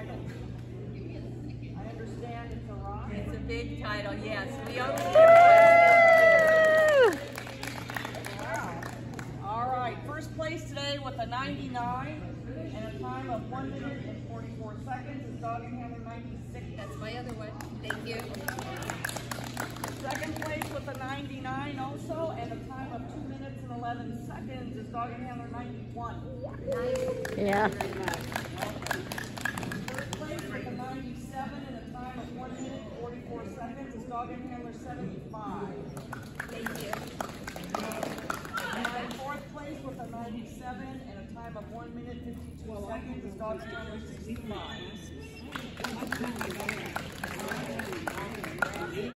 title. I understand it's a rock. It's a big title, yes. We are. Wow. All right, first place today with a 99 and a time of 1 minute and 44 seconds is dog and handler 96. That's my other one. Thank you. Second place with a 99 also and a time of 2 minutes and 11 seconds is dog and handler 91. Yeah. Third place with a 97 and a time of 1 minute 44 seconds is dog and handler 75. Thank you. And fourth place with a 97 and a time of 1 minute 52 seconds is dog and handler 65.